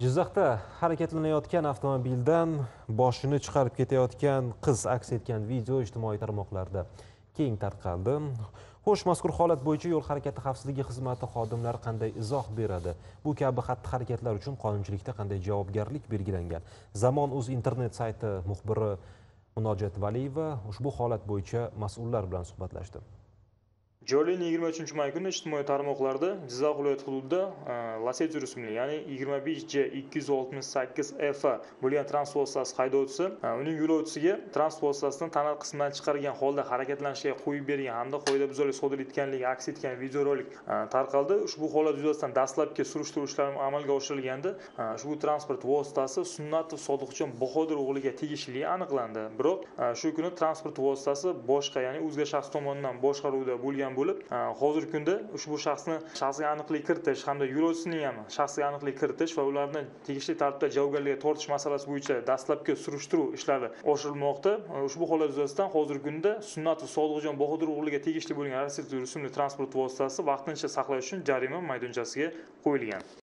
Jizzaxda harakatlanayotgan avtomobildan boshini chiqarib ketayotgan qiz aks etgan video ijtimoiy tarmoqlarda keng tarqaldi. Xo'sh, mazkur holat bo'yicha yo'l harakati xavfsizligi xizmati xodimlari qanday izoh beradi? Bu kabi xatti-harakatlar uchun qonunchilikda qanday javobgarlik belgilangan? Zamon.uz internet sayti muxbiri Munojat Valiyeva ushbu holat bo'yicha mas'ullar bilan suhbatlashdi. Joriy yilning 23-may kuni ijtimoiy tarmoqlarda Jizzax viloyati hududida Lacetti rusumli, ya'ni 25J268F bo'lgan transport vositasi haydovchisi uning yo'lovchisiga transport vositasini tana qismidan chiqargan holda harakatlanishga qo'yib bergan hamda qoidabuzarlik sodir etganligi aks etgan videorolik tarqaldi. Ushbu holat yuzasidan dastlabki surishtiruv ishlari amalga oshirilganda ushbu transport vositasi Sunnatov Sodiqjon Bahodir o'g'liga tegishli aniqlandi. Biroq shu kuni transport vositasi boshqa, ya'ni o'zga shaxs tomonidan boshqaruvda bo'lgan bo'lib, hozirgi kunda ushbu shaxsiy aniqlik kiritish hamda yo'lovchisining ham shaxsiy aniqlik kiritish va ularni tegishli tartibda javobgarlikka tortish masalasi bo'yicha dastlabki surishtiruv ishlari oshirilmoqda. Ushbu holat yuzasidan hozirgi kunda Sunnatov Sodiqjon Bahodir o'g'liga tegishli bo'lgan Lacetti rusumli transport vositasi vaqtincha saqlash uchun jarima maydonchasiga qo'yilgan.